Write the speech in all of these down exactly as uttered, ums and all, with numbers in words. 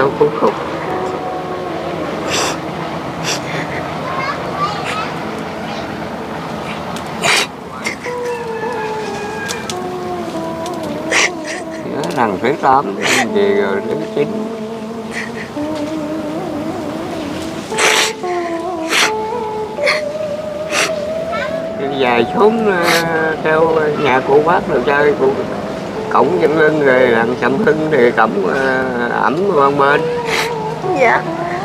đau khổ khóc. Thằng thứ tám về rồi thứ chín. Dài xuống theo nhà cụ bác rồi chơi cụ cổng Dân Lưng rồi làm Sầm Hưng thì cổng ẩm bên bên. Dạ.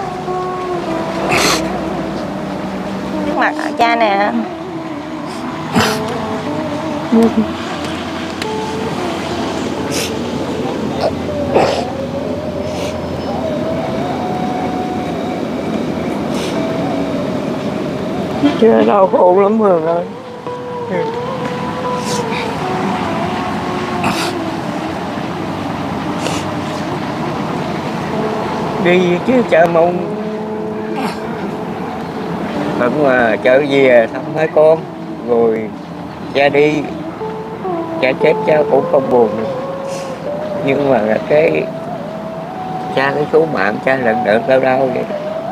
Trước mặt cha nè. Chưa đau khổ lắm Hường ơi. Đi chứ cha mong vẫn mà trở về thăm hai con rồi cha đi, cha chết cha cũng không buồn được. Nhưng mà cái cha cái số mạng cha lần đợt đau đau vậy.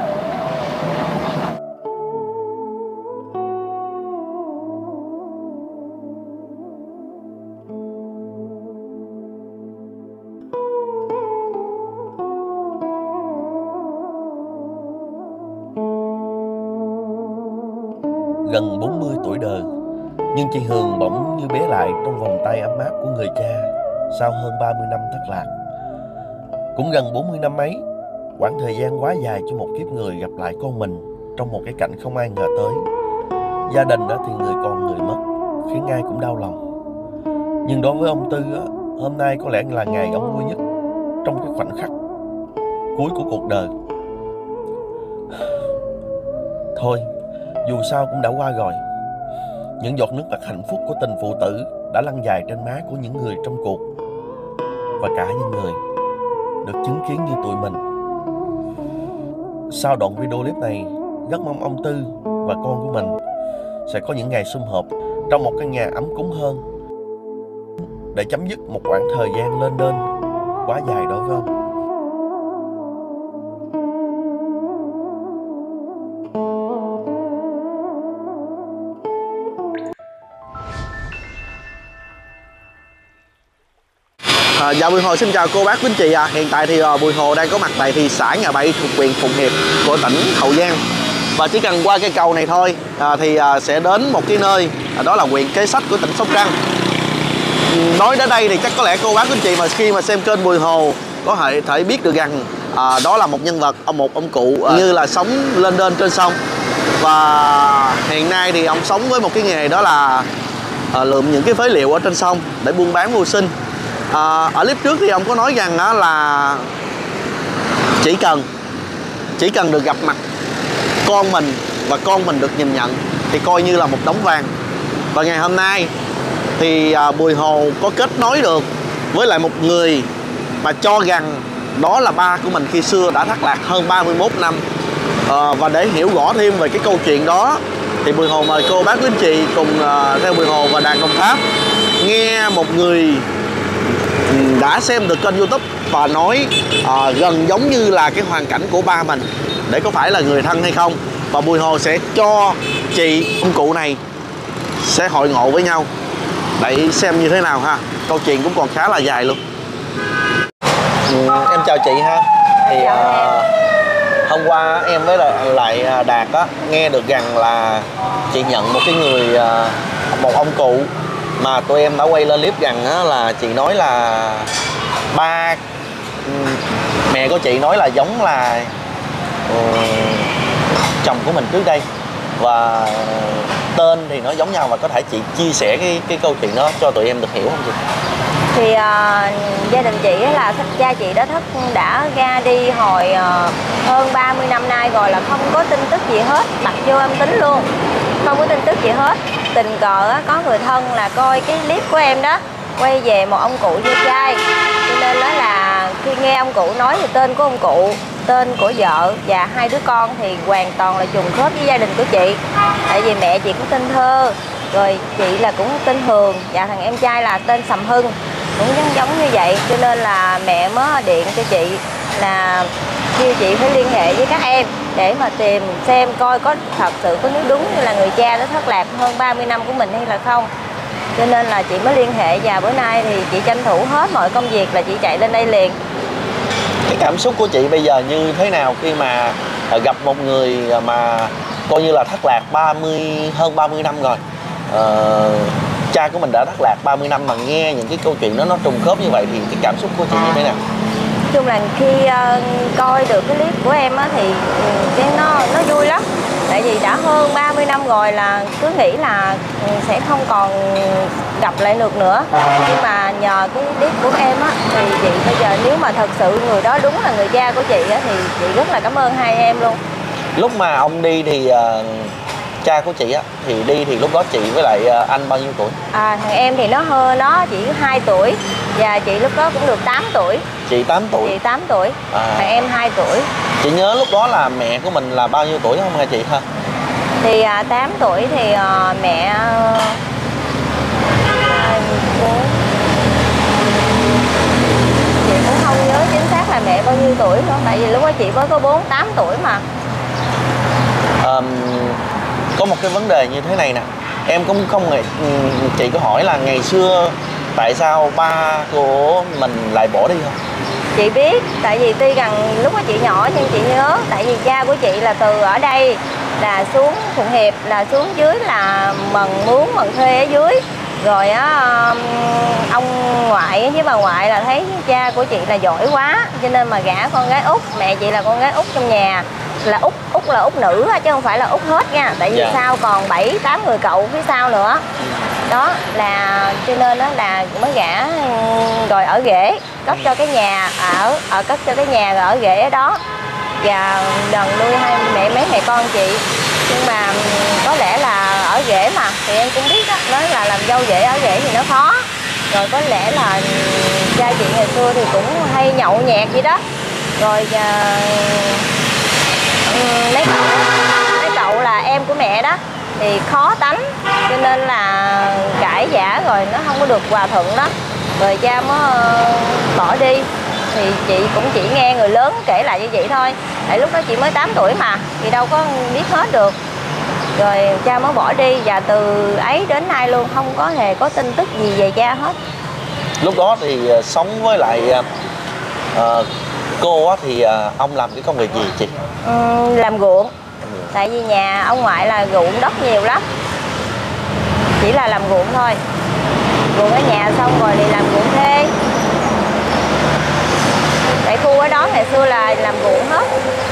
Gần bốn mươi tuổi đời, nhưng chị Hường bỗng như bé lại trong vòng tay ấm áp của người cha sau hơn ba mươi năm thất lạc. Cũng gần bốn mươi năm ấy, quãng thời gian quá dài cho một kiếp người gặp lại con mình trong một cái cảnh không ai ngờ tới. Gia đình đó thì người còn người mất, khiến ai cũng đau lòng. Nhưng đối với ông Tư, hôm nay có lẽ là ngày ông vui nhất trong cái khoảnh khắc cuối của cuộc đời. Thôi, dù sao cũng đã qua rồi. Những giọt nước mắt hạnh phúc của tình phụ tử đã lăn dài trên má của những người trong cuộc, và cả những người được chứng kiến như tụi mình. Sau đoạn video clip này, rất mong ông Tư và con của mình sẽ có những ngày sum họp trong một căn nhà ấm cúng hơn, để chấm dứt một quãng thời gian lênh đênh quá dài đối với ông. À, dạ Bùi Hồ xin chào cô bác quý anh chị ạ. À. Hiện tại thì uh, Bùi Hồ đang có mặt tại thị xã Nhà Bẫy thuộc huyện Phụng Hiệp của tỉnh Hậu Giang. Và chỉ cần qua cây cầu này thôi à, thì uh, sẽ đến một cái nơi à, đó là huyện Kế Sách của tỉnh Sóc Trăng. Nói đến đây thì chắc có lẽ cô bác quý anh chị mà khi mà xem kênh Bùi Hồ có thể thể biết được rằng à, đó là một nhân vật, một ông cụ à, như là sống lên đên trên sông. Và hiện nay thì ông sống với một cái nghề đó là à, lượm những cái phế liệu ở trên sông để buôn bán mưu sinh. À, ở clip trước thì ông có nói rằng đó là chỉ cần chỉ cần được gặp mặt con mình và con mình được nhìn nhận thì coi như là một đống vàng. Và ngày hôm nay thì à, Bùi Hồ có kết nối được với lại một người mà cho rằng đó là ba của mình khi xưa đã thất lạc hơn ba mươi mốt năm. À, và để hiểu rõ thêm về cái câu chuyện đó thì Bùi Hồ mời cô bác quý anh chị cùng uh, theo Bùi Hồ và Đàn Đồng Tháp nghe một người đã xem được kênh YouTube và nói uh, gần giống như là cái hoàn cảnh của ba mình, để có phải là người thân hay không. Và Bùi Hồ sẽ cho chị ông cụ này sẽ hội ngộ với nhau để xem như thế nào ha. Câu chuyện cũng còn khá là dài luôn. Ừ, em chào chị ha. Thì uh, hôm qua em với lại, lại Đạt á nghe được rằng là chị nhận một cái người uh, một ông cụ mà tụi em đã quay lên clip rằng á, là chị nói là ba mẹ của chị nói là giống là uh, chồng của mình trước đây, và tên thì nó giống nhau. Và có thể chị chia sẻ cái cái câu chuyện đó cho tụi em được hiểu không chị? Thì uh, gia đình chị là cha chị đã thất đã ra đi hồi uh, hơn ba mươi năm nay rồi, là không có tin tức gì hết, đặt vô âm tính luôn, không có tin tức gì hết. Tình cờ á, có người thân là coi cái clip của em đó quay về một ông cụ vô trai, cho nên đó là khi nghe ông cụ nói thì tên của ông cụ, tên của vợ và hai đứa con thì hoàn toàn là trùng khớp với gia đình của chị. Tại vì mẹ chị cũng tên Thơ, rồi chị là cũng tên Hường, và thằng em trai là tên Sầm Hưng cũng giống giống như vậy, cho nên là mẹ mới điện cho chị là kêu chị phải liên hệ với các em để mà tìm xem coi có thật sự có nếu đúng như là người cha nó thất lạc hơn ba mươi năm của mình hay là không. Cho nên là chị mới liên hệ, và bữa nay thì chị tranh thủ hết mọi công việc là chị chạy lên đây liền. Cái cảm xúc của chị bây giờ như thế nào khi mà gặp một người mà coi như là thất lạc ba mươi hơn ba mươi năm rồi? Ờ, cha của mình đã thất lạc ba mươi năm mà nghe những cái câu chuyện đó nó trùng khớp như vậy thì cái cảm xúc của chị như thế nào? Nói chung là khi uh, coi được cái clip của em á thì cái nó nó vui lắm. Tại vì đã hơn ba mươi năm rồi là cứ nghĩ là sẽ không còn gặp lại được nữa. Nhưng mà nhờ cái clip của em á thì chị bây giờ nếu mà thật sự người đó đúng là người cha của chị á thì chị rất là cảm ơn hai em luôn. Lúc mà ông đi thì uh, cha của chị á thì đi thì lúc đó chị với lại uh, anh bao nhiêu tuổi? À, thằng em thì nó hơn nó chỉ hai tuổi, và chị lúc đó cũng được tám tuổi. Chị tám tuổi. Chị tám tuổi. À. Thằng em hai tuổi. Chị nhớ lúc đó là mẹ của mình là bao nhiêu tuổi không hả chị ha? Thì à, tám tuổi thì à, mẹ à, chị cũng không nhớ chính xác là mẹ bao nhiêu tuổi nữa, tại vì lúc đó chị mới có bốn tám tuổi mà. À, có một cái vấn đề như thế này nè, em cũng không nghĩ, chị có hỏi là ngày xưa tại sao ba của mình lại bỏ đi không? Chị biết, tại vì tuy rằng lúc đó chị nhỏ nhưng chị nhớ, tại vì cha của chị là từ ở đây là xuống Phụng Hiệp, là xuống dưới là mần mướn mần thuê ở dưới. Rồi á, ông ngoại với bà ngoại là thấy cha của chị là giỏi quá, cho nên mà gả con gái út, mẹ chị là con gái út trong nhà, là út út là út nữ chứ không phải là út hết nha, tại vì yeah. sau còn bảy tám người cậu phía sau nữa. Đó là cho nên đó là mới gả rồi ở rể, cấp cho cái nhà ở ở cấp cho cái nhà rồi ở rể ở đó, và đần nuôi hai mẹ mấy mẹ con chị. Nhưng mà có lẽ là ở rể mà thì em cũng biết đó, nói là làm dâu rể ở rể thì nó khó. Rồi có lẽ là cha chị ngày xưa thì cũng hay nhậu nhẹt vậy đó. Rồi uh, mấy cậu mấy cậu là em của mẹ đó thì khó tánh, cho nên là cãi vã rồi nó không có được hòa thuận đó. Rồi cha mới uh, bỏ đi. Thì chị cũng chỉ nghe người lớn kể lại như vậy thôi. Tại lúc đó chị mới tám tuổi mà, thì đâu có biết hết được. Rồi cha mới bỏ đi, và từ ấy đến nay luôn không có hề có tin tức gì về cha hết. Lúc đó thì uh, sống với lại uh, cô á, thì uh, ông làm cái công việc gì chị? Ừ, làm ruộng. Tại vì nhà ông ngoại là ruộng đất nhiều lắm, chỉ là làm ruộng thôi. Ruộng ở nhà xong rồi thì làm ruộng thuê. Tại khu ở đó ngày xưa là làm ruộng hết.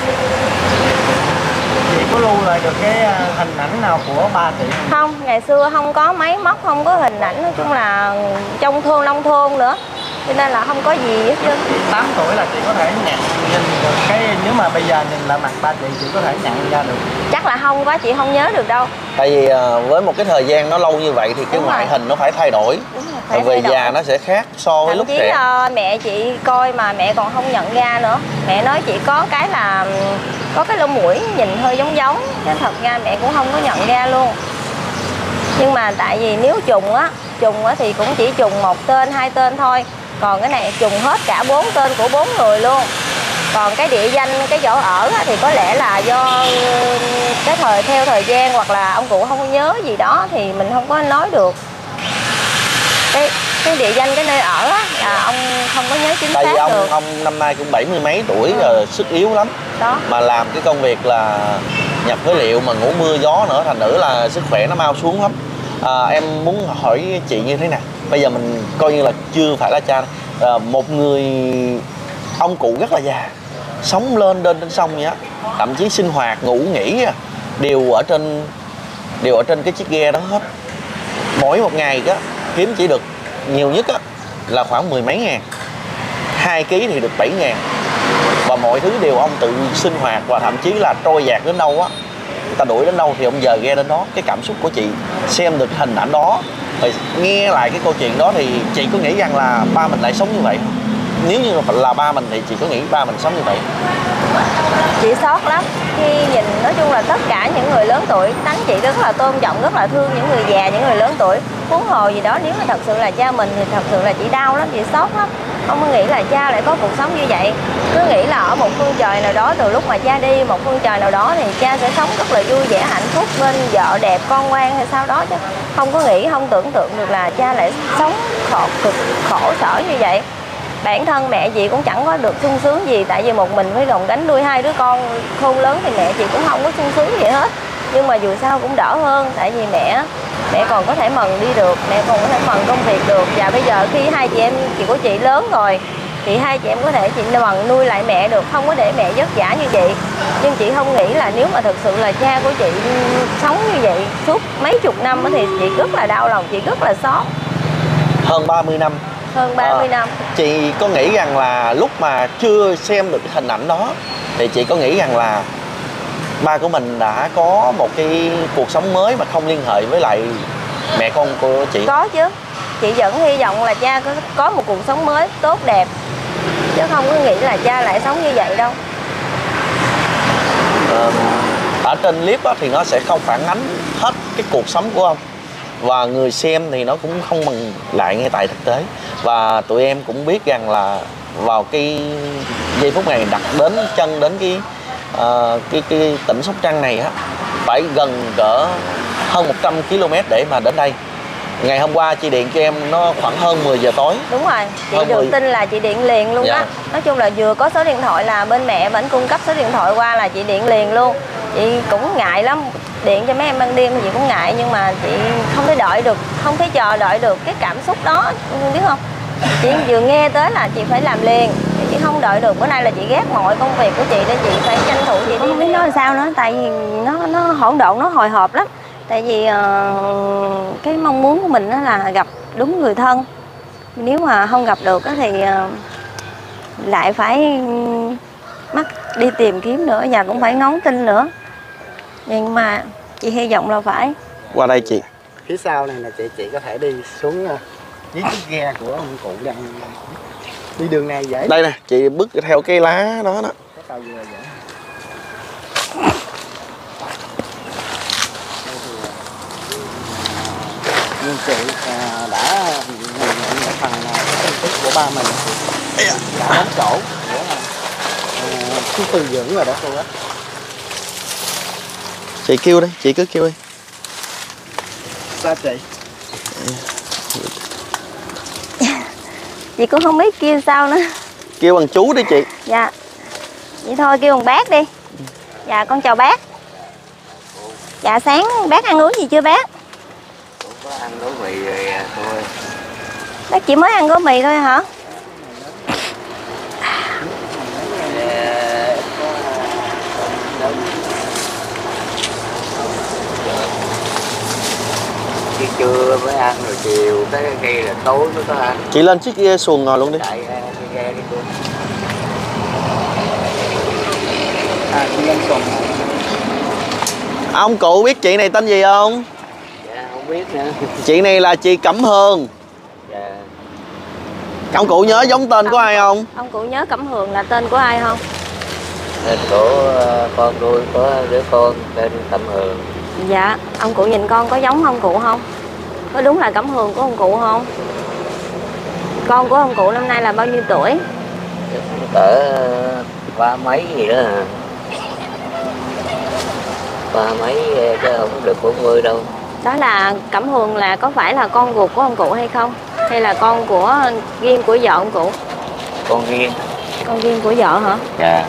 Chị có lưu lại được cái hình ảnh nào của ba chị không? Không, ngày xưa không có máy móc, không có hình ảnh, nói chung là trong thôn nông thôn nữa, cho nên là không có gì hết trơn. tám tuổi là chị có thể nhận nhìn được cái, nếu mà bây giờ nhìn lại mặt ba chị, chị có thể nhận ra được? Chắc là không quá, chị không nhớ được đâu. Tại vì uh, với một cái thời gian nó lâu như vậy thì cái Đúng ngoại rồi. hình nó phải thay đổi. Đúng rồi, phải về thay già đổi. Nó sẽ khác so với Thậm lúc chí trẻ. uh, mẹ chị coi mà mẹ còn không nhận ra nữa. Mẹ nói chị có cái là có cái lông mũi nhìn hơi giống giống, chứ thật ra mẹ cũng không có nhận ra luôn. Nhưng mà tại vì nếu trùng á, trùng á thì cũng chỉ trùng một tên, hai tên thôi. Còn cái này trùng hết cả bốn tên của bốn người luôn. Còn cái địa danh, cái chỗ ở thì có lẽ là do cái thời theo thời gian, hoặc là ông cụ không có nhớ gì đó thì mình không có nói được. Cái cái địa danh, cái nơi ở á, là ông không có nhớ chính Tại xác vì ông, được. ông năm nay cũng bảy mươi mấy tuổi rồi, ừ. sức yếu lắm. Đó. Mà làm cái công việc là nhập phế liệu mà ngủ mưa gió nữa, thành nữ là sức khỏe nó mau xuống lắm. À, em muốn hỏi chị như thế nào? Bây giờ mình coi như là chưa phải là cha, à, một người ông cụ rất là già, sống lên lên trên sông vậy á, thậm chí sinh hoạt ngủ nghỉ đều ở trên đều ở trên cái chiếc ghe đó hết. Mỗi một ngày á kiếm chỉ được nhiều nhất á là khoảng mười mấy ngàn, hai ký thì được bảy ngàn, và mọi thứ đều ông tự sinh hoạt, và thậm chí là trôi dạt đến đâu á, người ta đuổi đến đâu thì ông dời ghe đến đó. Cái cảm xúc của chị xem được hình ảnh đó, rồi nghe lại cái câu chuyện đó thì chị có nghĩ rằng là ba mình lại sống như vậy không? Nếu như là ba mình thì chị có nghĩ ba mình sống như vậy? Chị sót lắm khi nhìn, nói chung là tất cả những người lớn tuổi, tánh chị rất là tôn trọng, rất là thương những người già, những người lớn tuổi. Huống hồ gì đó, nếu mà thật sự là cha mình thì thật sự là chị đau lắm, chị sót lắm. Không có nghĩ là cha lại có cuộc sống như vậy. Cứ nghĩ là ở một phương trời nào đó, từ lúc mà cha đi một phương trời nào đó thì cha sẽ sống rất là vui vẻ hạnh phúc bên vợ đẹp con ngoan hay sao đó, chứ không có nghĩ, không tưởng tượng được là cha lại sống khổ, cực khổ sở như vậy. Bản thân mẹ chị cũng chẳng có được sung sướng gì, tại vì một mình phải gồng gánh nuôi hai đứa con khôn lớn thì mẹ chị cũng không có sung sướng gì hết. Nhưng mà dù sao cũng đỡ hơn, tại vì mẹ mẹ còn có thể mần đi được, mẹ còn có thể mần công việc được. Và bây giờ khi hai chị em chị của chị lớn rồi thì hai chị em có thể chị mần nuôi lại mẹ được, không có để mẹ vất vả như vậy. Nhưng chị không nghĩ là nếu mà thực sự là cha của chị sống như vậy suốt mấy chục năm thì chị rất là đau lòng, chị rất là xót. Hơn ba mươi năm. Hơn ba mươi à, năm. Chị có nghĩ rằng là lúc mà chưa xem được cái hình ảnh đó thì chị có nghĩ rằng là ba của mình đã có một cái cuộc sống mới mà không liên hệ với lại mẹ con của chị? Có chứ. Chị vẫn hy vọng là cha có, có một cuộc sống mới tốt đẹp, chứ không có nghĩ là cha lại sống như vậy đâu. à, Ở trên clip đó thì nó sẽ không phản ánh hết cái cuộc sống của ông, và người xem thì nó cũng không bằng lại ngay tại thực tế. Và tụi em cũng biết rằng là vào cái giây phút này đặt đến chân đến cái uh, cái cái tỉnh Sóc Trăng này á, phải gần cỡ hơn một trăm ki lô mét để mà đến đây. Ngày hôm qua chị điện cho em nó khoảng hơn mười giờ tối. Đúng rồi, chị hơn được mười tin là chị điện liền luôn á. Dạ. Nói chung là vừa có số điện thoại là bên mẹ vẫn cung cấp số điện thoại qua là chị điện liền luôn. Chị cũng ngại lắm, điện cho mấy em ban đêm thì chị cũng ngại, nhưng mà chị không thể đợi được, không thể chờ đợi được cái cảm xúc đó, biết không? Chị vừa nghe tới là chị phải làm liền, chị không đợi được. Bữa nay là chị ghét mọi công việc của chị nên chị phải tranh thủ chị đi. Không biết nói làm sao nữa, tại vì nó nó hỗn độn, nó hồi hộp lắm. Tại vì uh, cái mong muốn của mình đó là gặp đúng người thân. Nếu mà không gặp được đó thì uh, lại phải mắc đi tìm kiếm nữa, và cũng phải ngóng tin nữa. Nhưng mà chị hy vọng là phải. Qua đây chị. Phía sau này là chị chị có thể đi xuống uh, dưới chiếc ghe của ông cụ đang đi đường này dễ. Đây nè, chị bước theo cái lá đó đó. Có tàu vừa dễ. Nhưng chị à, đã nhận một phần tin tức của ba mình đã đóng chỗ để à, chú tư dưỡng rồi đó cô á. Chị kêu đi, chị cứ kêu đi. Sao chị? Chị cũng không biết kêu sao nữa. Kêu bằng chú đi chị. Dạ. Vậy thôi kêu bằng bác đi. Dạ con chào bác. Dạ sáng bác ăn uống gì chưa bác? Cũng có ăn gói mì rồi thôi. Bác chỉ mới ăn gói mì thôi hả? Chứ trưa mới ăn rồi chiều tới khi là tối mới có ăn. Chị lên chiếc ghe xuồng ngồi luôn đi. Chạy cái ghe đi cô. À, chị lên xuồng. Ông cụ biết chị này tên gì không? Dạ không biết nữa. Chị này là chị Cẩm Hường. Dạ. Ông cụ nhớ giống tên của ai không? Ông cụ nhớ Cẩm Hường là tên của ai không? Tên của con nuôi có đứa con tên Cẩm Hường. Dạ. Ông cụ nhìn con có giống ông cụ không? Có đúng là Cẩm Hường của ông cụ không? Con của ông cụ năm nay là bao nhiêu tuổi? Cỡ ba mấy gì đó à. Ba mấy chứ không được bốn mươi đâu. Đó là Cẩm Hường là có phải là con ruột của ông cụ hay không? Hay là con của riêng của vợ ông cụ? Con riêng. Con riêng của vợ hả? Dạ.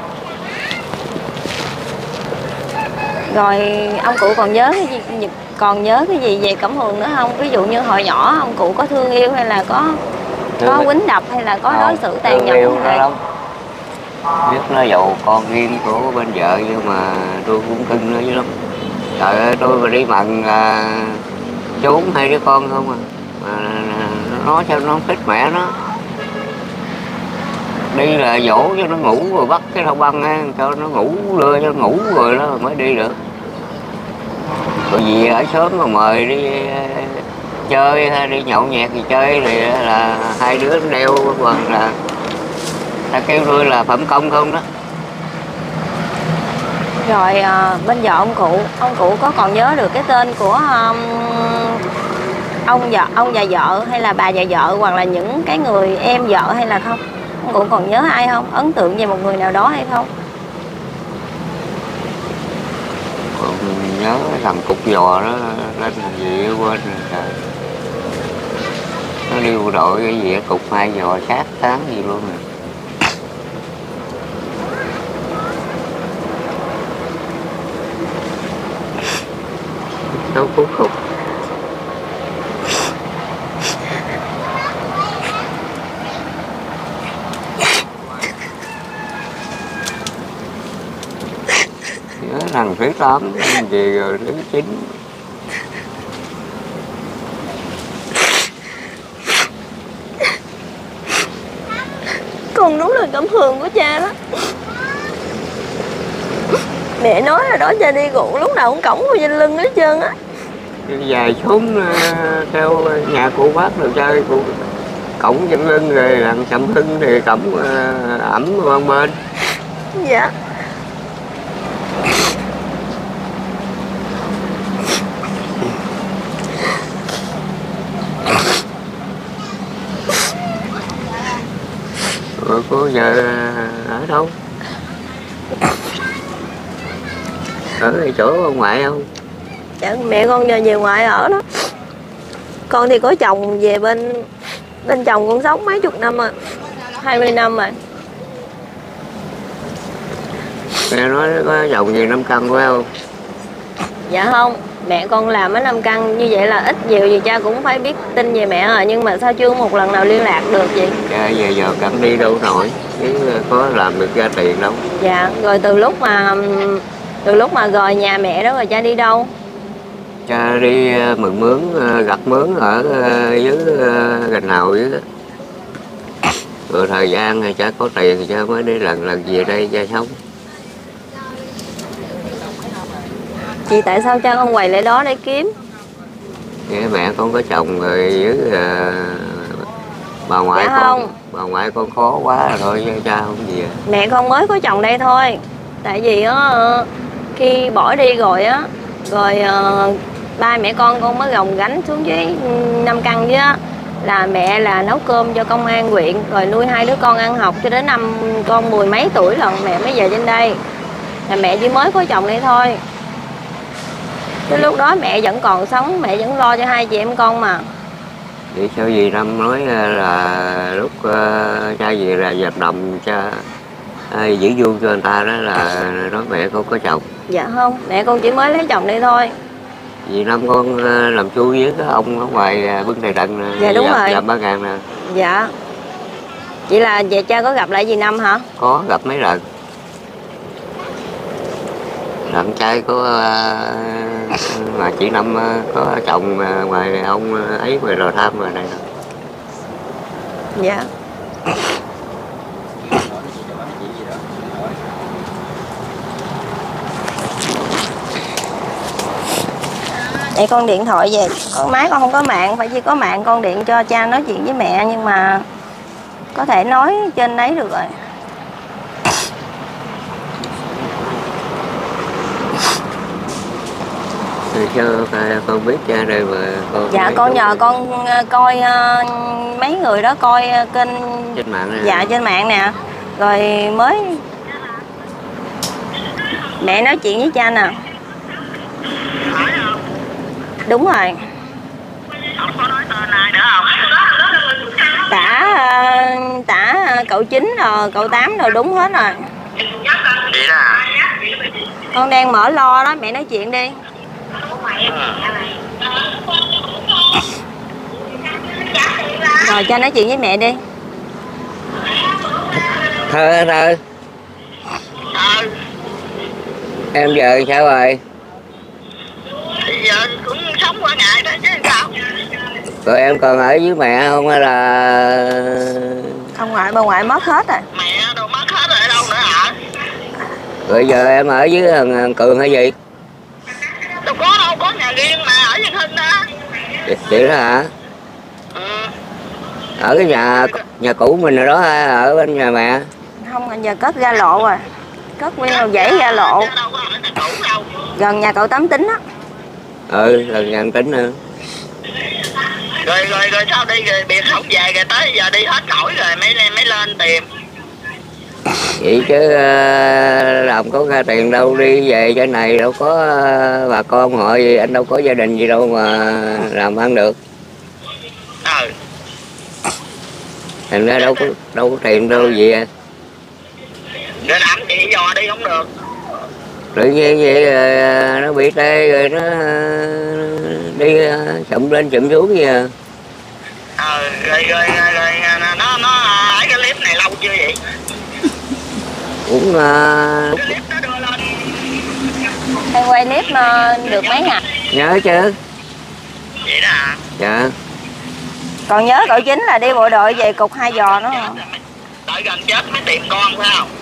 Rồi ông cụ còn nhớ cái gì, còn nhớ cái gì về Cẩm Hường nữa không? Ví dụ như hồi nhỏ ông cụ có thương yêu hay là có có quýnh đập hay là có đối xử tàn nhẫn hay lắm. Biết nó giàu con riêng của bên vợ nhưng mà tôi cũng cưng nó dữ lắm. Trời ơi tôi mà đi mặn à, trốn hai đứa con không à. Mà nó cho nó thích mẹ nó. Đi là dỗ cho nó ngủ rồi bắt cái thau băng á, cho nó ngủ lưa cho nó ngủ rồi đó mới đi được. Rồi gì ở sớm mà mời đi chơi hay đi nhậu nhẹt thì chơi thì là hai đứa đeo quần là ta kêu tôi là phẩm công không đó. Rồi à, bên vợ ông cụ, ông cụ có còn nhớ được cái tên của um, ông vợ ông và vợ hay là bà và vợ, hoặc là những cái người em vợ hay là không? Ông Cụ còn nhớ ai không? Ấn tượng về một người nào đó hay không? Còn nhớ thằng cục giò đó lên gì quên rồi. Nó đi bộ đội cái gì cục hai giò sát tháng gì luôn rồi. Đâu cuối cùng nhớ thằng thứ tám về rồi thứ chín. Con đúng là cảm hưởng của cha đó. Mẹ nói rồi đó, cha đi ruộng lúc nào cũng cõng vô trên lưng hết trơn á. Dài xuống theo nhà cô bác rồi chơi cô cổng trên lưng, rồi làm Sầm Hưng thì cổng ẩm qua bên. Dạ. Rồi cô giờ ở đâu? Ở cái chỗ ông ngoại không? Dạ, mẹ con nhờ về ngoại ở đó. Con thì có chồng về bên bên chồng con sống mấy chục năm rồi, hai mươi năm rồi. Mẹ nói có chồng gì năm căn phải không? Dạ không, mẹ con làm ở Nam Căn, như vậy là ít nhiều gì cha cũng phải biết tin về mẹ rồi, nhưng mà sao chưa một lần nào liên lạc được vậy? Cha giờ giờ cẩm đi đâu nổi, chứ có làm được ra tiền đâu. Dạ, rồi từ lúc mà từ lúc mà rời nhà mẹ đó rồi cha đi đâu? Cha đi mượn mướn, gặt mướn ở dưới gành nào dưới đó. Rồi thời gian thì cha có tiền thì cha mới đi lần lần về đây cha sống. Chị tại sao cha không quay lại đó để kiếm? Nghe mẹ con có chồng rồi với uh, bà ngoại Dạ con không. bà ngoại con khó quá rồi thôi chứ cha không gì. Mẹ con mới có chồng đây thôi. Tại vì á khi bỏ đi rồi á, rồi uh, ba mẹ con con mới gồng gánh xuống dưới Nam Căn chứ á, là mẹ là nấu cơm cho công an huyện, rồi nuôi hai đứa con ăn học cho đến năm con mười mấy tuổi lần mẹ mới về trên đây. Là mẹ chỉ mới có chồng đây thôi. Cái lúc đó mẹ vẫn còn sống, mẹ vẫn lo cho hai chị em con mà. Vậy sao gì Năm nói là lúc uh, cha về là dập đồng cha uh, giữ vuông cho người ta đó là nói mẹ con có chồng. Dạ không, mẹ con chỉ mới lấy chồng đây thôi. Vì Năm con uh, làm chui với cái ông ở ngoài uh, bưng đầy đặn nè. Dạ đúng dập, rồi. Dập ba ngàn nè. Dạ. Vậy là về cha có gặp lại dì Năm hả? Có gặp mấy lần. Bạn trai của uh, mà chị Năm uh, có chồng uh, ngoài ông uh, ấy ngoài Lò Tham rồi này nè. Dạ. Vậy con điện thoại về, con máy con không có mạng, phải chỉ có mạng con điện cho cha nói chuyện với mẹ, nhưng mà có thể nói trên đấy được rồi. Thì sao con biết cha đây mà con. Dạ con nhờ con coi uh, mấy người đó coi kênh trên mạng này. Dạ trên mạng nè, rồi mới mẹ nói chuyện với cha nè. Đúng rồi. Không có nói tên ai nữa không? Tả uh, tả uh, cậu chín rồi cậu tám rồi đúng hết rồi. Vậy là Con đang mở lo đó, mẹ nói chuyện đi. Rồi cha nói chuyện với mẹ đi. Thơ thơ. ờ Em giờ sao rồi? thì giờ cũng sống qua ngày đó chứ sao. Rồi em còn ở với mẹ không hay là Ông ngoại bà ngoại mất hết rồi. Mẹ đâu mất hết rồi, ở đâu nữa hả? rồi giờ em ở với thằng, thằng Cường hay gì? Đâu có đâu, có nhà riêng mà ở Dân Hưng đó. Vậy đó hả? Ừ. Ở cái nhà nhà cũ mình rồi đó hay ở bên nhà mẹ? Không, giờ cất ra lộ rồi. Cất nguyên một dãy ra lộ. Chứ đâu có ở nhà cũ đâu. Gần nhà cậu Tám Tính á. Ừ, gần nhà anh Tính nữa. Rồi rồi rồi sao đi rồi biệt không về rồi tới giờ đi hết nổi rồi mới mới lên tìm. Vậy chứ làm có ra tiền đâu, đi về trên này đâu có bà con họ gì, anh đâu có gia đình gì đâu mà làm ăn được. Ừ. Thành ra đâu có đâu có tiền đâu về. Rồi làm chị dò đi không được. Tự nhiên vậy nó bị tê rồi nó đi chậm lên chậm xuống vậy à. Ờ rồi rồi rồi, rồi nó nó ấy cái clip này lâu chưa vậy? Cũng uh... Cái clip nó đưa lên. Em quay clip được mấy ngày? Nhớ chứ. Vậy đó hả? Dạ. Còn nhớ cậu Chính là đi bộ đội về cục hai giò nữa không? Đợi gần chết mới tìm con phải không?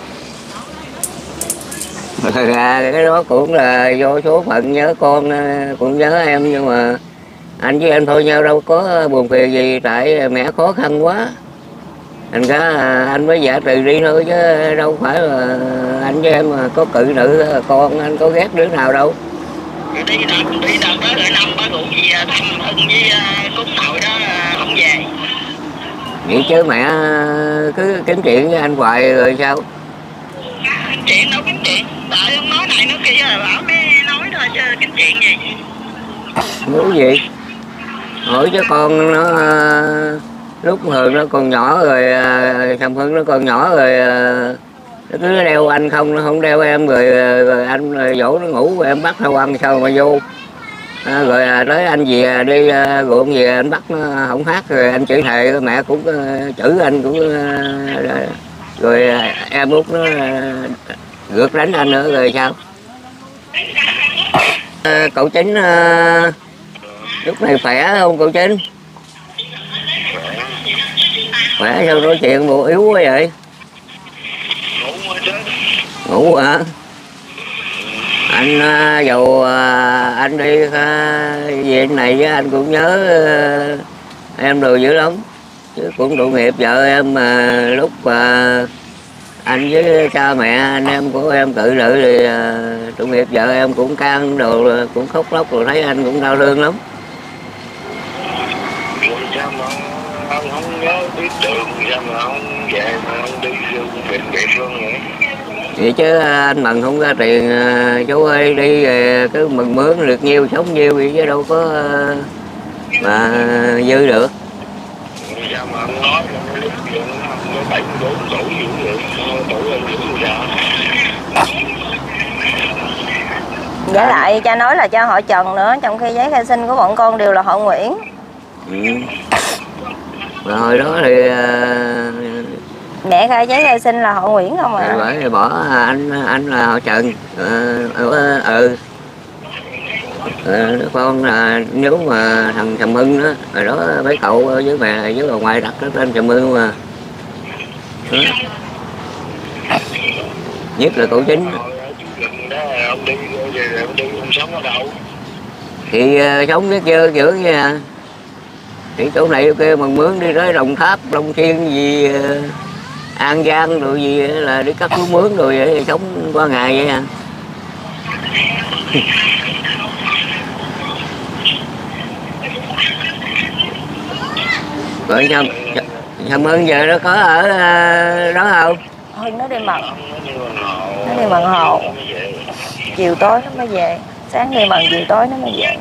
À, cái đó cũng là do số phận, nhớ con cũng nhớ em, nhưng mà anh với em thôi nhau đâu có buồn phiền gì, tại mẹ khó khăn quá thành ra anh mới giả trừ đi thôi, chứ đâu phải là anh với em mà có cự nữ con anh có ghét đứa nào đâu. Đi đợt đi đợt tới lại năm ba rượu gì thăm Hưng với cúng nội đó không về. Vậy chứ mẹ cứ kiếm chuyện với anh hoài rồi sao? Kiếm chuyện đâu kiếm chuyện, tại ông nói này nói kia là bảo mới nói thôi chứ kiếm chuyện gì. Muốn gì? Hỏi chứ con nó lúc thường nó còn nhỏ rồi, Sầm Hưng nó còn nhỏ rồi nó cứ đeo anh không, nó không đeo em, rồi, rồi anh rồi dỗ nó ngủ rồi em bắt theo ăn sao mà vô. À, rồi tới anh về đi ruộng về anh bắt nó không hát rồi anh chửi thề, mẹ cũng chửi anh cũng rồi em út nó rượt đánh anh nữa rồi sao? À, cậu Chính à, lúc này khỏe không cậu Chính? Khỏe sao nói chuyện bộ yếu quá vậy? Ngủ hả? Anh dầu anh đi về này với anh cũng nhớ em đồ dữ lắm, chứ cũng tội nghiệp vợ em mà lúc mà anh với cha mẹ anh em của em tự nữ thì tội nghiệp vợ em cũng can đồ, cũng khóc lóc rồi thấy anh cũng đau thương lắm. Sao mà ông không nhớ biết đường, sao mà ông về mà ông đi vô viện địa phương vậy? Vậy chứ anh mừng không ra tiền chú ơi, đi cứ mừng mướn được nhiêu sống nhiêu vậy chứ đâu có mà dư được. Sao mà ông nói là lúc chuyện ông bảy mươi bốn tuổi dữ vậy, tuổi anh dữ sao? Với lại cha nói là cha họ Trần nữa, trong khi giấy khai sinh của bọn con đều là họ Nguyễn. Ừ. Mà hồi đó thì Mẹ khai giấy khai sinh là họ Nguyễn không à? bởi vì bỏ anh anh là họ Trần. Ừ, ừ. Ừ, con là nếu mà thằng Sầm Hưng đó, rồi đó mấy cậu với mẹ với bà ngoại đặt nó tên Sầm Hưng mà. Ừ. Nhất là cậu Chính. Ông đi ông đi ông sống ở đâu? Thì uh, sống biết chưa giữa nha. Thì chỗ này kia mà mướn đi tới Đồng Tháp, Long Xuyên gì uh, An Giang rồi gì là đi cắt lúa mướn rồi vậy, sống qua ngày vậy à. Rồi sao Sầm Hưng giờ nó có ở uh, đó không? Hưng nó đi mận, nó đi mận hồ, chiều tối nó mới về, sáng đi mận chiều tối nó mới về.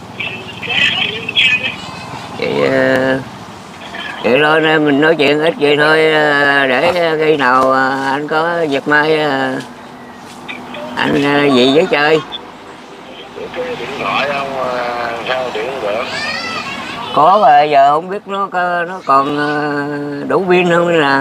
Vậy uh, vậy thôi nên mình nói chuyện ít vậy thôi, uh, để khi nào uh, anh có việc mai uh, anh uh, gì với chơi. Điện thoại không sao điện được? Có mà giờ không biết nó nó còn đủ pin không nè.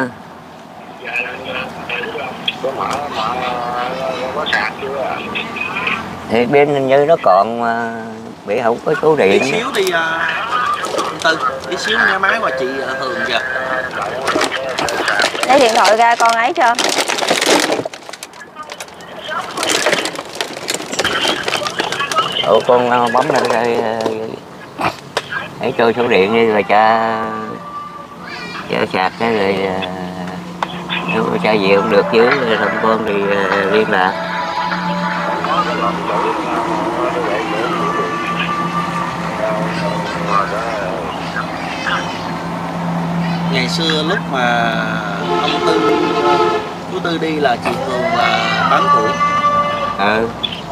Có mở mở có sạc chưa à? Thì pin hình như nó còn mà bị không có số điện. Tí xíu đi uh, Tư, tí xíu nghe máy qua chị uh, Hường kìa. Lấy điện thoại ra con ấy cho. Ủa con bấm lên đây để cho số điện đi rồi cha cha sạc cái rồi nếu mà cha về không được dưới thằng con thì liên lạc. ngày xưa lúc mà ông Tư chú Tư đi là chị Hường là tám tuổi. Ừ.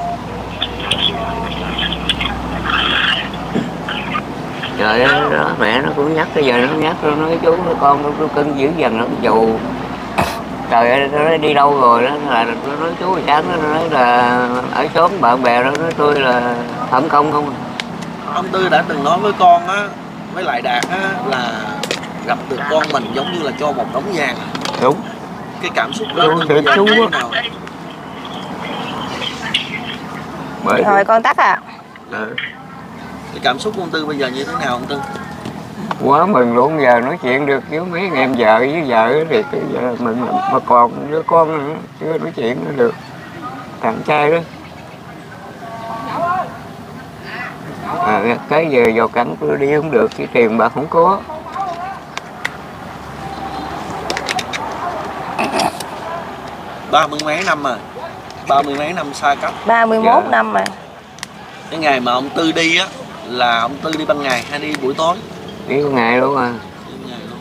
Trời ơi, đó, mẹ nó cũng nhắc, bây giờ nó nhắc, nó nói chú nó con nó cưng dữ dằn nó dù. Trời ơi, nó nói đi đâu rồi đó, là nó nói chú sáng nó nói là ở xóm bạn bè đó, nói tôi là thẩm công không. Ông Tư đã từng nói với con á, với lại Đạt á, là gặp được con mình giống như là cho một đống vàng. Đúng. Cái cảm xúc đó Đúng, bây giờ chú như thế á. nào? Bởi Rồi con tắt à. Ừ. Cái cảm xúc của ông Tư bây giờ như thế nào ông Tư? Quá mừng luôn, giờ nói chuyện được với mấy anh em vợ với vợ thì cái giờ mình mà còn đứa con nữa, chưa nói chuyện nữa được. Thằng trai đó. À, cái giờ vào cảnh tôi đi không được, cái tiền bạc không có. Ba mươi mấy năm rồi, ba mươi mấy năm xa cách. ba mươi mốt Dạ. năm mà. Cái ngày mà ông Tư đi á là ông Tư đi ban ngày hay đi buổi tối? Đi có ngày luôn à. Đi ban ngày luôn.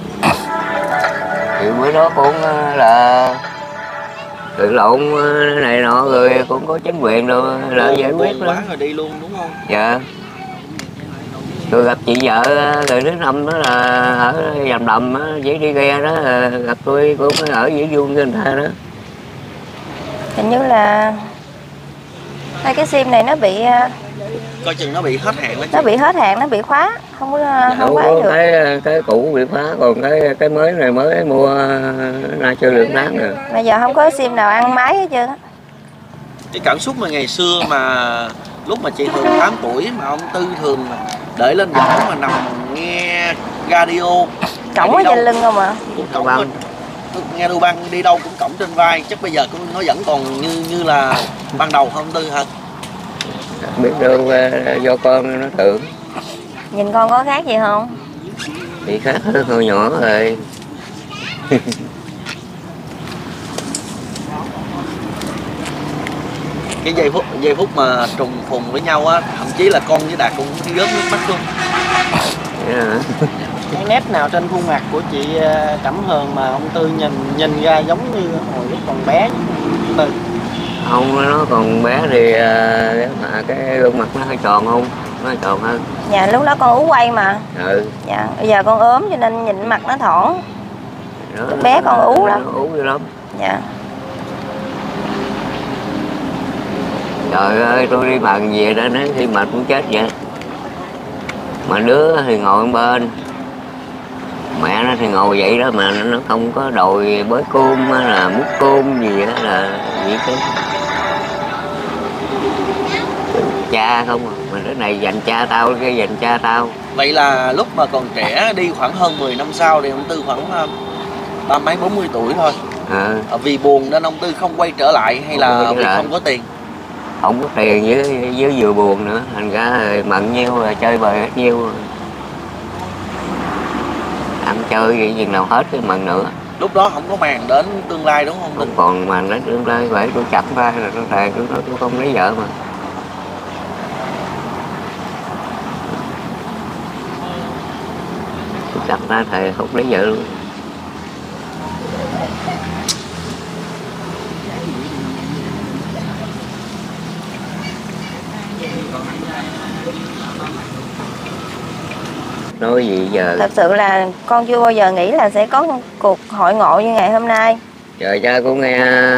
Thì bữa đó cũng là tự lộn này nọ rồi cũng có chính quyền rồi lại giải quyết quá đó. rồi đi luôn đúng không? Dạ. Tôi gặp chị vợ rồi đến năm đó là ở Dầm Đầm á, giấy đi ghe đó, gặp tôi cũng ở dưới vuông với người ta đó. Hình như là hai cái sim này nó bị Coi chừng nó bị hết hạn đó nó chị. bị hết hạn, nó bị khóa, không có không Đâu có có ấy được. cái cái cũ bị phá, còn cái cái mới này mới mua nay chưa được tháng rồi. Bây giờ không có sim nào ăn máy hết trơn á. Cái cảm xúc mà ngày xưa mà lúc mà chị Hường tám tuổi mà ông Tư thường để lên giỏ mà nằm nghe radio. Cổng ở trên lưng không ạ? Cũng cổng lên. Nghe đu băng đi đâu cũng cổng trên vai, chắc bây giờ nó vẫn còn như như là ban đầu không Tư hả? Biết đâu do con nó tưởng. Nhìn con có khác gì không? Thì khác hơn hồi nhỏ rồi. Cái giây phút giây phút mà trùng phùng với nhau á, thậm chí là con với Đạt cũng rớt nước mắt luôn. Yeah. Cái nét nào trên khuôn mặt của chị Cẩm Hường mà ông Tư nhìn nhìn ra giống như hồi lúc còn bé như Tư? Không, nó còn bé thì mà cái gương mặt nó hơi tròn không, nó hơi tròn hơn. Dạ lúc đó con ú quay mà. Ừ. Dạ bây giờ con ốm cho nên nhìn mặt nó thỏn. Đó, Lúc bé con ú lắm. Nó ú dữ lắm. Dạ. Trời ơi, tôi đi bằng về đó, nếu khi mệt cũng chết vậy. Mà đứa thì ngồi bên, mẹ nó thì ngồi vậy đó mà nó không có đòi bới cơm hay là múc cơm gì đó là gì chứ. Cha không à, mà đứa này dành cha tao, cái dành cha tao. Vậy là lúc mà còn trẻ đi khoảng hơn mười năm sau thì ông Tư khoảng ba mấy bốn mươi tuổi thôi. À. Vì buồn nên ông Tư không quay trở lại hay là vì không có tiền? Không có tiền với, với vừa buồn nữa, thành ra mận nhiêu rồi chơi bời hết nhiêu rồi. Ăn chơi gì chừng nào hết cái mận nữa. Lúc đó không có màng đến tương lai đúng không? Không còn màng đến tương lai, vậy tôi chặt tay là tôi thề tôi nói tôi không lấy vợ mà. Tôi chặt tay thề không lấy vợ luôn. Nói gì giờ. Thật sự là con chưa bao giờ nghĩ là sẽ có cuộc hội ngộ như ngày hôm nay. Trời, cha cũng nghe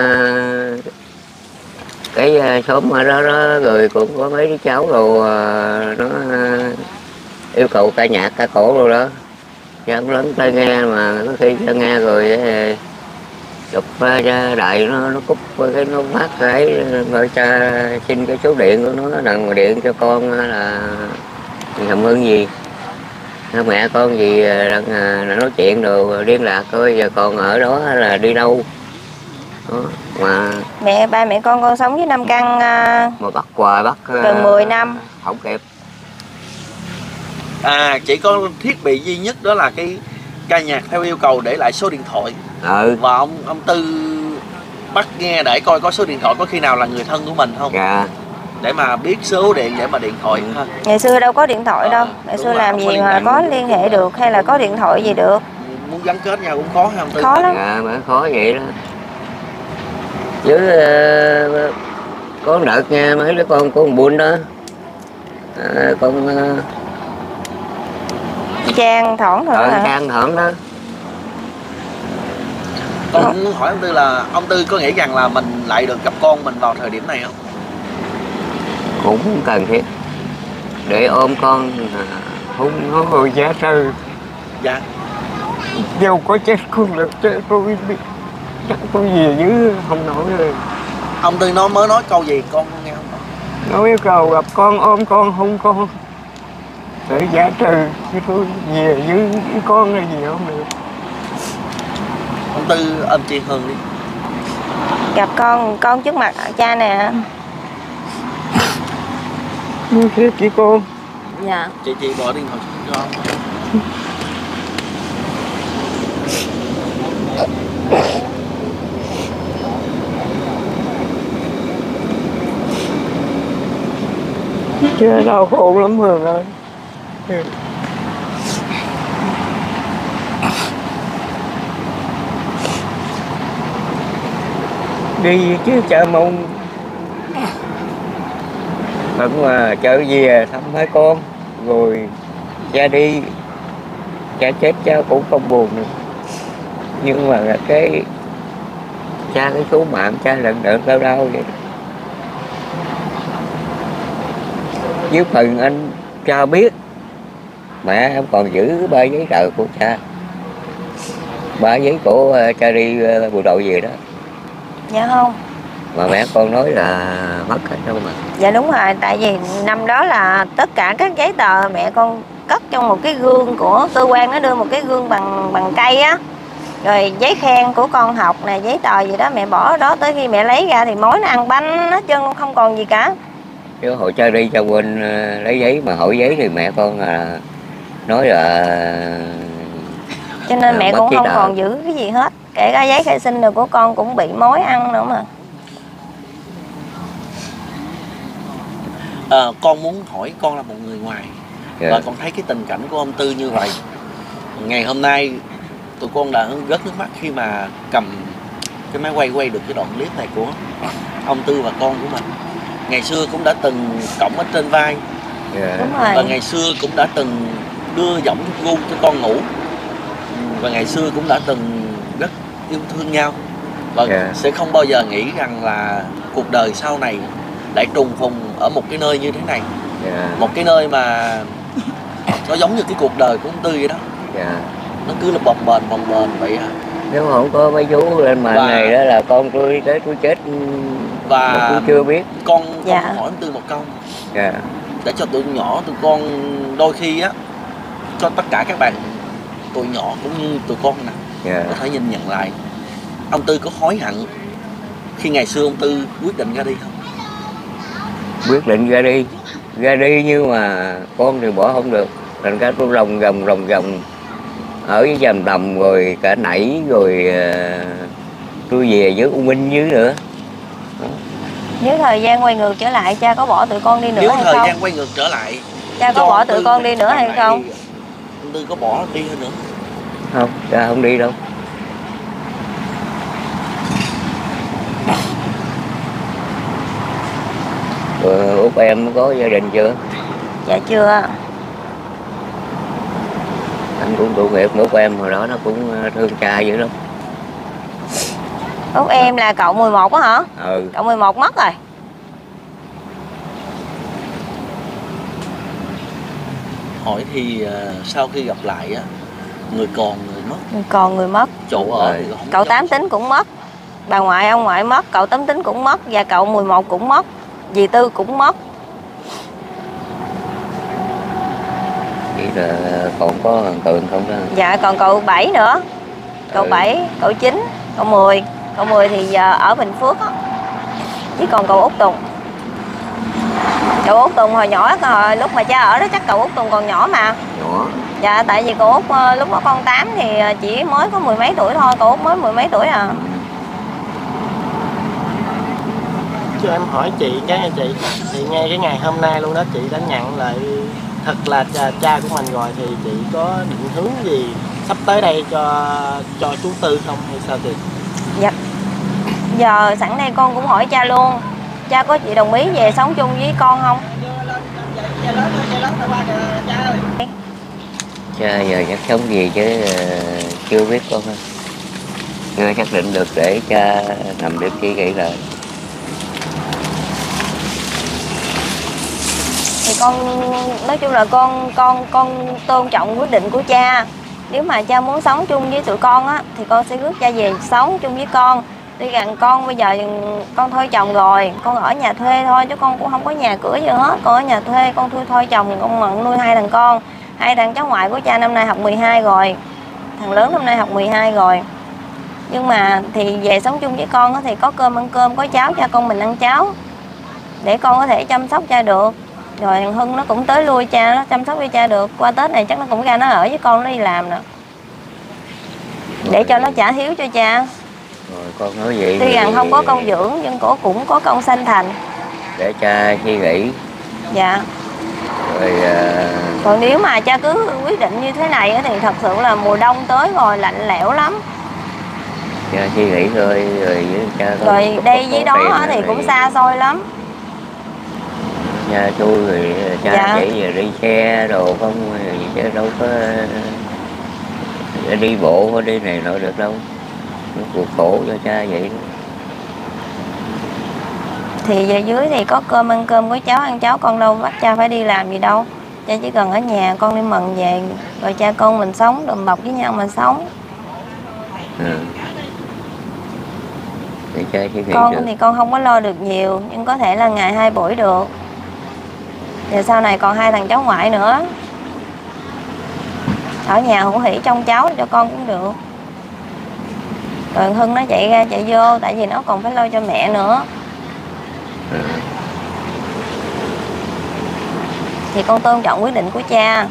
cái xóm ở đó, đó rồi cũng có mấy đứa cháu rồi nó yêu cầu ca nhạc ca cổ rồi đó. Cha cũng lớn tay nghe mà có khi cha nghe rồi chụp ra đại nó nó cúp cái nó phát cái rồi cha xin cái số điện của nó đằng mà điện cho con là Hồng Hưng gì. Mẹ con gì đang nói chuyện rồi liên lạc coi giờ còn ở đó là đi đâu đó. Mà Mẹ ba mẹ con con sống với Nam Căn mà bắt hoài bắt gần mười năm không kịp. À, chỉ có thiết bị duy nhất đó là cái ca nhạc theo yêu cầu để lại số điện thoại. Ừ. Và ông ông Tư bắt nghe để coi có số điện thoại có khi nào là người thân của mình không? Dạ. Để mà biết số điện để mà điện thoại ha. Ngày xưa đâu có điện thoại đâu. Ngày xưa làm gì mà có liên hệ được hay là có điện thoại gì được. Ừ. muốn gắn kết nhau cũng khó ha ông Tư? Khó lắm. Dạ mà khó vậy đó. Chứ uh, có đợt nha, mấy đứa con của ông Bun đó, à, con uh, Trang Thỏn thôi Ờ, hả? Trang Thỏn đó. Con muốn hỏi ông Tư là ông Tư có nghĩ rằng là mình lại được gặp con mình vào thời điểm này không? Cũng cần thiết để ôm con hung nó hồi giá trừ. Dạ. Dâu có chết không được chết tôi biết chắc có gì chứ không nổi rồi. Ông Tư nó mới nói câu gì con nghe không? Nói yêu cầu gặp con ôm con hung con để giá trừ chứ tôi về với con là gì không được. Ông Tư ôm chị Hường đi. Gặp con con trước mặt cha nè. Như thế chị con. Dạ. Chị chị bỏ điện thoại cho ông. Chứ đau khổ lắm Hường ơi. Đi chứ cha mong vẫn mà trở về thăm mấy con rồi cha đi cha chết cha cũng không buồn được, nhưng mà cái cha cái số mạng cha lần đợt đau đau vậy. Với phần anh cha biết mẹ em còn giữ ba giấy tờ của cha, ba giấy của cha đi bộ đội về đó. Dạ không. Mà mẹ con nói là mất hết đâu mà. Dạ đúng rồi, tại vì năm đó là tất cả các giấy tờ mẹ con cất trong một cái gương của cơ quan, nó đưa một cái gương bằng bằng cây á. Rồi giấy khen của con học nè, giấy tờ gì đó mẹ bỏ ở đó, tới khi mẹ lấy ra thì mối nó ăn banh hết trơn, không còn gì cả. Chứ hồi cha đi cha quên lấy giấy, mà hỏi giấy thì mẹ con là nói là cho nên à, mẹ cũng không tờ. còn giữ cái gì hết, kể cả giấy khai sinh rồi của con cũng bị mối ăn nữa mà. À, con muốn hỏi, con là một người ngoài Yeah. và con thấy cái tình cảnh của ông Tư như vậy. Ngày hôm nay tụi con đã rớt nước mắt khi mà cầm cái máy quay quay được cái đoạn clip này của ông Tư và con của mình. Ngày xưa cũng đã từng cõng ở trên vai. Yeah. Đúng rồi. Và ngày xưa cũng đã từng đưa giọng gu cho con ngủ. Và ngày xưa cũng đã từng rất yêu thương nhau. Và Yeah. sẽ không bao giờ nghĩ rằng là cuộc đời sau này lại trùng phùng ở một cái nơi như thế này. Yeah. Một cái nơi mà nó giống như cái cuộc đời của ông Tư vậy đó. Yeah. Nó cứ là bồng bềnh bồng bềnh vậy à. Nếu không có mấy chú lên màn Và- này đó là con tôi tới tôi chết Và mà tôi chưa biết. Con, con Dạ. hỏi ông Tư một câu Yeah. để cho tụi nhỏ, tụi con đôi khi á, cho tất cả các bạn tụi nhỏ cũng như tụi con nè, Yeah. có thể nhìn nhận lại. Ông Tư có hối hận khi ngày xưa ông Tư quyết định ra đi không? Quyết định ra đi ra đi nhưng mà con thì bỏ không được, thành ra tôi rồng rồng rồng rồng ở với dầm đầm rồi cả nảy rồi uh, tôi về với ông Minh dưới nữa. Nếu thời gian quay ngược trở lại, cha có bỏ tụi con đi nữa Nếu hay thời không? gian quay ngược trở lại, Cha có cho bỏ ông tụi Tư con đi nữa hay lại không? đi, ông Tư có bỏ đi hơn nữa? Không, cha không đi đâu. Rồi Út em có gia đình chưa? Dạ chưa. Anh cũng tội nghiệp Út em hồi đó nó cũng thương cha dữ lắm. Út em là cậu mười một á hả? Ừ. Cậu mười một mất rồi. Hỏi thì uh, sau khi gặp lại á, người còn người mất, Còn người mất. chỗ ở thì không Cậu có. tám tính cũng mất. Bà ngoại ông ngoại mất, cậu tám tính cũng mất. Và cậu mười một cũng mất. Dì Tư cũng mất. Chỉ là còn có thằng Tường không đó. Dạ còn cậu bảy nữa. Cậu Ừ. bảy, cậu chín, cậu mười. Cậu mười thì giờ ở Bình Phước á. Chỉ còn cậu Út Tùng. Cậu Út Tùng hồi nhỏ, hồi lúc mà cha ở đó chắc cậu Út Tùng còn nhỏ mà. Nhỏ. Dạ tại vì cậu Út lúc đó con tám thì chỉ mới có mười mấy tuổi thôi. Cậu Út mới mười mấy tuổi à. Cho em hỏi chị cái nha chị, thì ngay cái ngày hôm nay luôn đó chị đã nhận lại thật là cha, cha của mình rồi, thì chị có định hướng gì sắp tới đây cho cho chú Tư không hay sao chị? Dạ. Giờ sẵn đây con cũng hỏi cha luôn. Cha có chị đồng ý về sống chung với con không? Cha giờ chắc sống gì chứ uh, chưa biết con ơi. Chưa xác định được để cha nằm đêm suy nghĩ lại. Thì con nói chung là con con con tôn trọng quyết định của cha. Nếu mà cha muốn sống chung với tụi con á thì con sẽ rước cha về sống chung với con. Tuy rằng con bây giờ con thôi chồng rồi, con ở nhà thuê thôi chứ con cũng không có nhà cửa gì hết. Con ở nhà thuê, con thuê thôi chồng, con mận nuôi hai thằng con. Hai thằng cháu ngoại của cha năm nay học mười hai rồi. Thằng lớn năm nay học mười hai rồi. Nhưng mà thì về sống chung với con thì có cơm ăn cơm, có cháo cha con mình ăn cháo. Để con có thể chăm sóc cha được. Rồi thằng Hưng nó cũng tới lui cha, nó chăm sóc cho cha được. Qua Tết này chắc nó cũng ra nó ở với con, nó đi làm nè. Để cho nó trả hiếu cho cha. Rồi con nói vậy. Tuy rằng không có công dưỡng nhưng cổ cũng có công sanh thành. Để cha suy nghĩ. Dạ. Rồi uh... còn nếu mà cha cứ quyết định như thế này thì thật sự là mùa đông tới rồi lạnh lẽo lắm. Cha suy nghĩ thôi rồi với cha. Rồi đây với đó thì cũng xa xôi lắm. Nhà tôi rồi cha dạ. chỉ về đi xe đồ không chứ đâu có đi bộ có đi này nọ được đâu. Nó cuộc khổ cho cha vậy đó. Thì về dưới thì có cơm ăn cơm, có cháo ăn cháo, con đâu bắt cha phải đi làm gì đâu. Cha chỉ cần ở nhà con đi mần về rồi cha con mình sống đùm bọc với nhau mà sống. Ừ. Để cha suy nghĩ con được. Thì con không có lo được nhiều nhưng có thể là ngày hai buổi được. Và sau này còn hai thằng cháu ngoại nữa. Ở nhà hữu hỉ trông cháu cho con cũng được. Rồi Hưng nó chạy ra chạy vô tại vì nó còn phải lo cho mẹ nữa. Ừ. Thì con tôn trọng quyết định của cha.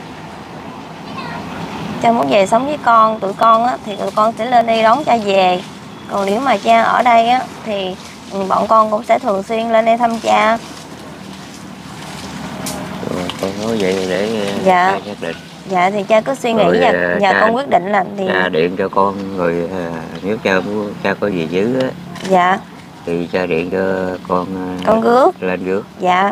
Cha muốn về sống với con, tụi con á, thì tụi con sẽ lên đây đón cha về. Còn nếu mà cha ở đây á, thì bọn con cũng sẽ thường xuyên lên đây thăm cha. Ừ, con nói vậy để dạ. cha xác định. Dạ thì cha cứ suy nghĩ rồi, và, uh, và cha, con quyết định là thì cha điện cho con rồi uh, nếu cha cha có gì dữ á dạ thì cha điện cho con uh, con rước lên rước. dạ.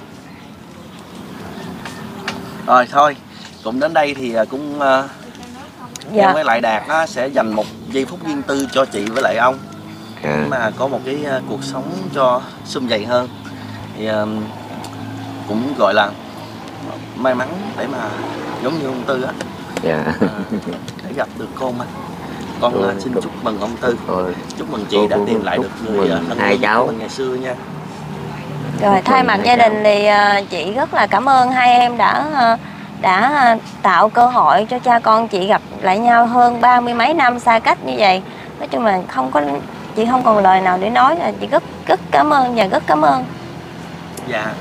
Rồi thôi cũng đến đây thì cũng uh, dạ. em với lại Đạt á, sẽ dành một giây phút riêng tư cho chị với lại ông à. để mà có một cái uh, cuộc sống cho sum vầy hơn. Thì uh, cũng gọi là may mắn để mà giống như ông Tư á, dạ. uh, để gặp được con mà con Rồi, uh, xin chúc mừng ông Tư. Rồi. Chúc mừng chị đã tìm lại được người thân hai cháu ngày xưa nha. Rồi thay mặt gia đình thì uh, chị rất là cảm ơn hai em đã uh, đã tạo cơ hội cho cha con chị gặp lại nhau hơn ba mươi mấy năm xa cách như vậy. Nói chung là không có chị không còn lời nào để nói, là chị rất rất cảm ơn và rất cảm ơn. Dạ.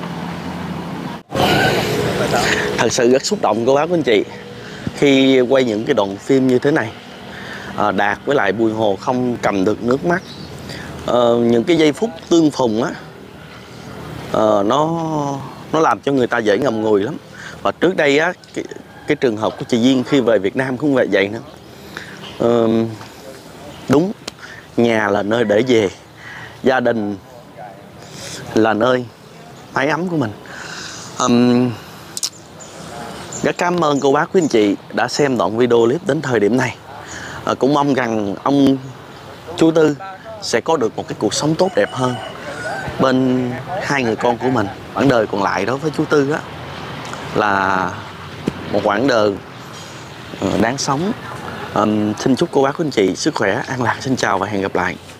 Thật sự rất xúc động cô bác của anh chị khi quay những cái đoạn phim như thế này. à, Đạt với lại Bùi Hồ không cầm được nước mắt. à, Những cái giây phút tương phùng á, à, nó nó làm cho người ta dễ ngậm ngùi lắm. Và trước đây á, cái, cái trường hợp của chị Duyên khi về Việt Nam cũng vậy vậy nữa. à, Đúng, nhà là nơi để về, gia đình là nơi mái ấm của mình. um, Rất cảm ơn cô bác quý anh chị đã xem đoạn video clip đến thời điểm này. à, Cũng mong rằng ông chú Tư sẽ có được một cái cuộc sống tốt đẹp hơn bên hai người con của mình. Quãng đời còn lại đối với chú Tư á là một quãng đời đáng sống. um, Xin chúc cô bác quý anh chị sức khỏe, an lạc. Xin chào và hẹn gặp lại.